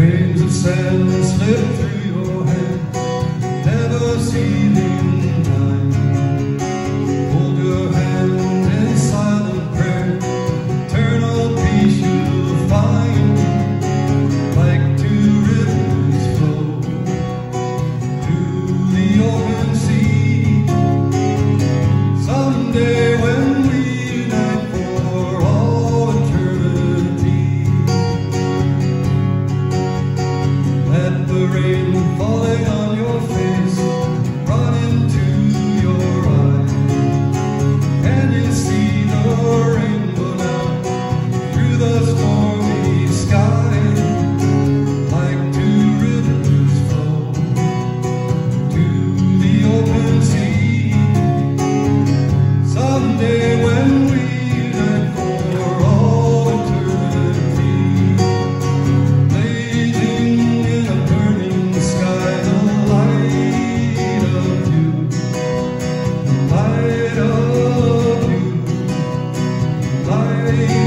Grains of sand slip through your hands, never seething time. Hold your hand in silent prayer, eternal peace you'll find. Like two rivers flow to the open sea. Someday when we unite for all eternity, let the rain falling on your face run into your eyes. Can you see the rainbow now through the stormy sky? Like two rivers flow to the open sea. Someday when we unite for all eternity, blazing in a burning sky, the light of you, the light of you, the light